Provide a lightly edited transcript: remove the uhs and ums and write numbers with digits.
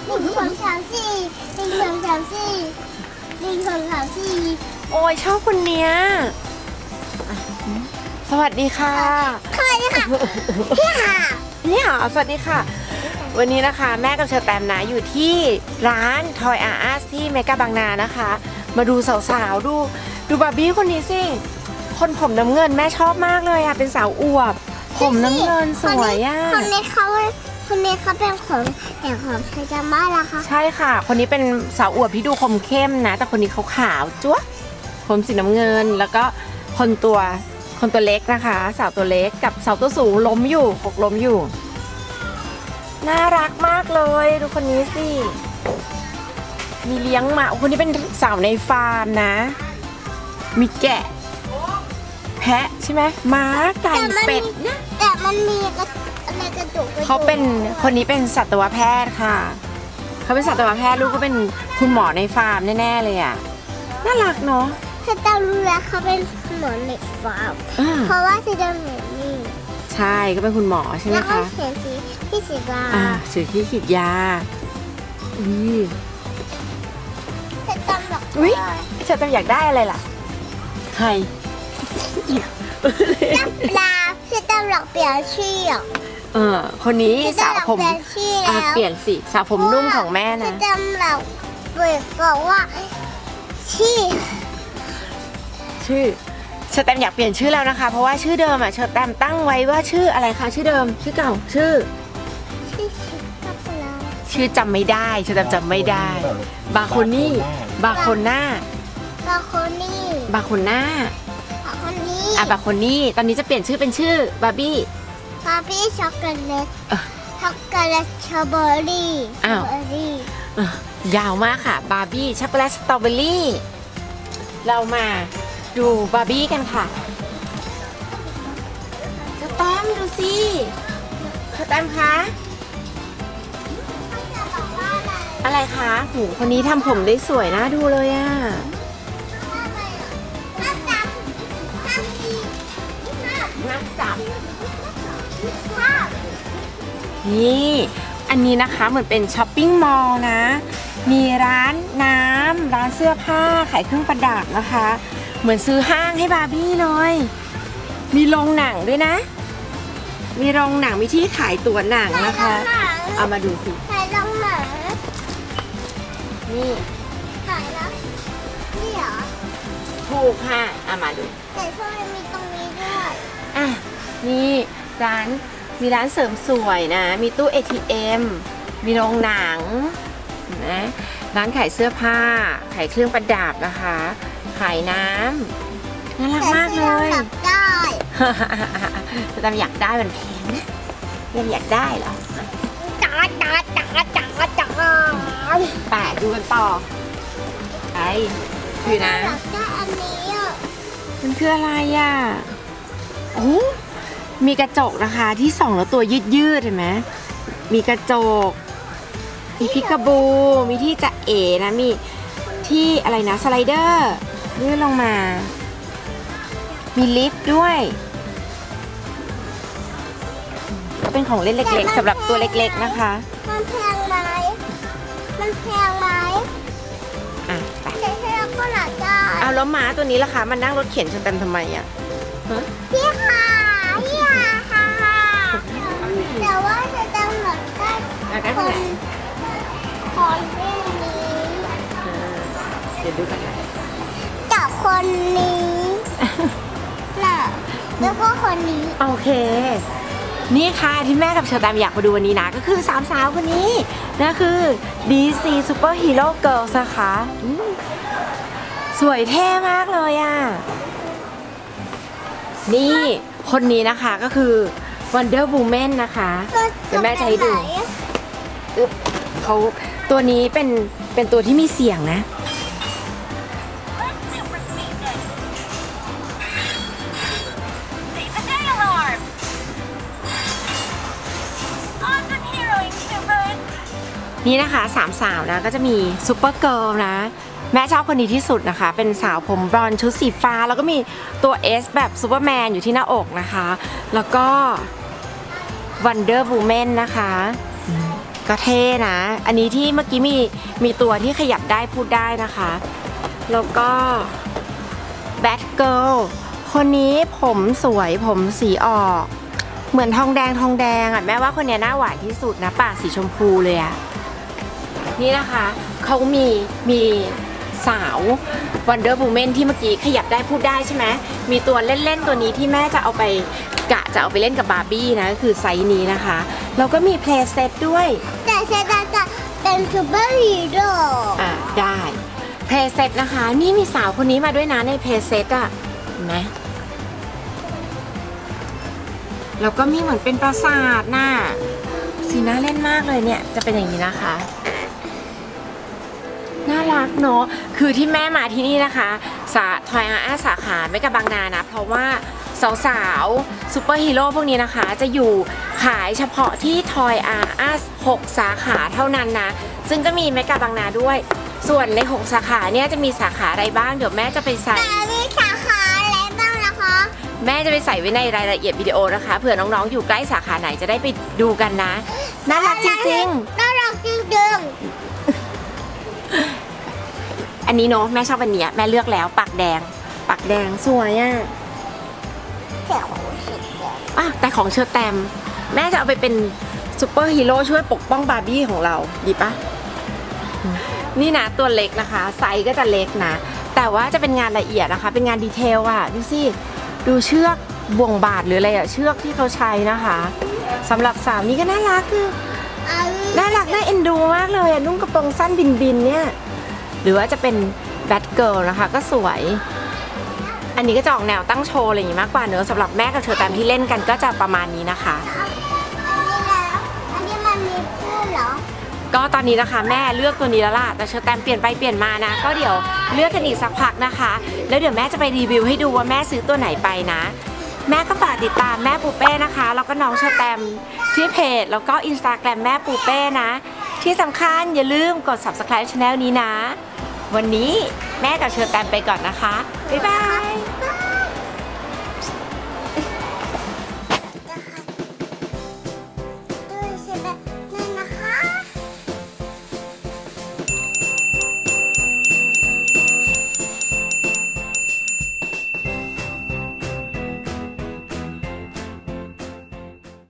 โอ้ยชอบคนเนี้ยสวัสดีค่ะพี่ค่ะนี่หรอสวัสดีค่ะวันนี้นะคะแม่กับเชอแตมนะอยู่ที่ร้านทอยอาร์ที่เมกาบางนานะคะมาดูสาวๆดูบาร์บี้คนนี้สิคนผมน้ำเงินแม่ชอบมากเลยอะเป็นสาวอวบผมน้ำเงินสวยอะคนนี้เขาเป็นของแต่ของเธอจะมาละคะใช่ค่ะคนนี้เป็นสาวอวบที่ดูคมเข้มนะแต่คนนี้เขาขาวจ้วะผมสีน้ำเงินแล้วก็คนตัวเล็กนะคะสาวตัวเล็กกับสาวตัวสูงล้มอยู่หกล้มอยู่น่ารักมากเลยดูคนนี้สิมีเลี้ยงหมาคนนี้เป็นสาวในฟาร์มนะมีแกะแพะใช่ไหมม้าไก่เป็ดนะแต่มันมีอะไรกระดูกเขาเป็นคนนี้เป็นสัตวแพทย์ค่ะเขาเป็นสัตวแพทย์ลูกก็เป็นคุณหมอในฟาร์มแน่ๆเลยอ่ะน่ารักเนาะถ้าจำรู้แล้วเขาเป็นหมอในฟาร์มเพราะว่าสีดำเหมือนนี่ใช่ก็เป็นคุณหมอใช่ไหมคะแล้วก็เขียนสีที่ฉีดยาสีที่ฉีดยาจะจำหรอกจะจำอยากได้อะไรล่ะใครปลาจะจำหรอกเปลี่ยนชื่อคนนี้สาวผมเปลี่ยนสิสาวผมนุ่มของแม่นะจะจำหรอกบอกว่าชื่อเชอแตมอยากเปลี่ยนชื่อแล้วนะคะเพราะว่าชื่อเดิมเชอแตมตั้งไว้ว่าชื่ออะไรคะชื่อเดิมชื่อเก่าชื่อจำไม่ได้เชอแตมจำไม่ได้บาโคนี่บาโคน่าบาโคนี่ตอนนี้จะเปลี่ยนชื่อเป็นชื่อบาร์บี้ช็อกโกแลตสตรอเบอรี่ยาวมากค่ะบาร์บี้ช็อกโกแลตสตรอเบอรี่เรามาดูบาร์บี้กันค่ะเชอแตมดูสิเชอแตมคะอะไรคะหูคนนี้ทำผมได้สวยน่าดูเลยอ่ะนักจับนี่อันนี้นะคะเหมือนเป็นช้อปปิ้งมอลล์นะมีร้านน้ำร้านเสื้อผ้าขายเครื่องประดับนะคะเหมือนซื้อห้างให้บาร์บี้เลยมีโรงหนังด้วยนะมีโรงหนังมีที่ขายตั๋วหนังนะคะเอามาดูสิขายโรงหนังนี่ขายแล้วนี่เหรอถูกค่ะเอามาดูแต่ช่วงมีตรงนี้ด้วยนี่มีร้านเสริมสวยนะมีตู้ ATM มีโรงหนังนะร้านขายเสื้อผ้าขายเครื่องประดับนะคะขายน้ำน่ารักมากเลยอยากได้แต่อยากได้มันแพงนะยังอยากได้เหรอจ๋าแปะดูกันต่อไอ้คือนะอยากได้อันนี้มันคืออะไรอ่ะโอ้มีกระจกนะคะที่ส่องแล้วตัวยืดเห็นไหมมีกระจกมีพิกาบูมีที่จะเอ๋นะมีที่อะไรนะสไลเดอร์เลื่อนลงมามีลิฟต์ด้วยก็เป็นของเล่นเล็กๆสำหรับตัวเล็กๆนะคะมันแพงไหมแต่ก็หนักได้เอาแล้วม้าตัวนี้ล่ะคะมันนั่งรถเข็นจนเต็มทำไมอ่ะพี่ค่ะแต่ว่าจะจำหนักได้คนเรื่องนี้เดี๋ยวดูกันนะกับคนนี้น่ะแล้วก็คนนี้โอเคนี่ค่ะที่แม่กับเชอแตมอยากมาดูวันนี้นะก็คือ3 สาวคนนี้นะคือ DC Super Hero Girls นะคะสวยเท่มากเลยอ่ะนี่คนนี้นะคะก็คือ Wonder Woman นะคะเดี๋ยวแม่จะให้ดูเขาตัวนี้เป็นตัวที่มีเสียงนะนี่นะคะ3 สาวนะก็จะมีซูเปอร์เกิร์ลนะแม่ชอบคนนี้ที่สุดนะคะเป็นสาวผมบลอนด์ชุดสีฟ้าแล้วก็มีตัว S แบบซูเปอร์แมนอยู่ที่หน้าอกนะคะแล้วก็ Wonder Woman นะคะก็เท่นะ อันนี้ที่เมื่อกี้มีตัวที่ขยับได้พูดได้นะคะ แล้วก็แบทเกิลคนนี้ผมสวยผมสีออกเหมือนทองแดงอ่ะแม่ว่าคนนี้หน้าหวานที่สุดนะปากสีชมพูเลยอ่ะนี่นะคะเขามีสาว Wonder Woman ที่เมื่อกี้ขยับได้พูดได้ใช่ไหมมีตัวเล่นๆตัวนี้ที่แม่จะเอาไปเล่นกับบาร์บี้นะก็คือไซส์นี้นะคะแล้วก็มีเพลย์เซตด้วยแต่เซตจะเป็นซูเปอร์ฮีโร่ได้เพลย์เซตนะคะนี่มีสาวคนนี้มาด้วยนะในเพลย์เซตอ่ะเห็นไหมแล้วก็มีเหมือนเป็นปราสาทน่ะสีน่าเล่นมากเลยเนี่ยจะเป็นอย่างนี้นะคะน่ารักเนาะคือที่แม่มาที่นี่นะคะทอยอาร์สาขาเมกะบางนานะเพราะว่าสาวซูเปอร์ฮีโร่พวกนี้นะคะจะอยู่ขายเฉพาะที่ทอยอาร์6 สาขาเท่านั้นนะซึ่งก็มีเมกะบางนาด้วยส่วนใน6 สาขาเนี่ยจะมีสาขาอะไรบ้างเดี๋ยวแม่จะไปใส่มีสาขาอะไรบ้างนะคะแม่จะไปใส่ไว้ในรายละเอียดวิดีโอนะคะเผื่อน้องๆอยู่ใกล้สาขาไหนจะได้ไปดูกันนะน่ารักจริงๆน่ารักจริงๆอันนี้เนาะแม่ชอบอันนี้แม่เลือกแล้วปากแดงสวยอ่ะแต่ของเชอร์แตมแม่จะเอาไปเป็นซูเปอร์ฮีโร่ช่วยปกป้องบาร์บี้ของเราดีปะนี่นะตัวเล็กนะคะไซส์ก็จะเล็กนะแต่ว่าจะเป็นงานละเอียดนะคะเป็นงานดีเทลอ่ะดูสิดูเชือกบ่วงบาทหรืออะไรอ่ะเชือกที่เขาใช้นะคะสำหรับสาวนี้ก็น่ารักคือน่ารักน่าเอ็นดูมากเลยนุ่งกระโปรงสั้นบินเนี่ยหรือว่าจะเป็นแบทเกิร์ลนะคะก็สวยอันนี้ก็จะออกแนวตั้งโชว์อะไรอย่างนี้มากกว่าเนอะสำหรับแม่กับเชอร์แตมที่เล่นกันก็จะประมาณนี้นะคะอันนี้มันมีคู่เหรอก็ตอนนี้นะคะแม่เลือกตัวนี้แล้วล่ะแต่เชอร์แตมเปลี่ยนไปเปลี่ยนมานะก็เดี๋ยวเลือกกันอีกสักพักนะคะแล้วเดี๋ยวแม่จะไปรีวิวให้ดูว่าแม่ซื้อตัวไหนไปนะแม่ก็ฝากติดตามแม่ปูเป้นะคะแล้วก็น้องเชอร์แตมที่เพจแล้วก็ Instagram แม่ปูเป้นะที่สำคัญอย่าลืมกด Subscribe Channel นี้นะวันนี้แม่กับเชอร์แตมไปก่อนนะคะบ๊ายบาย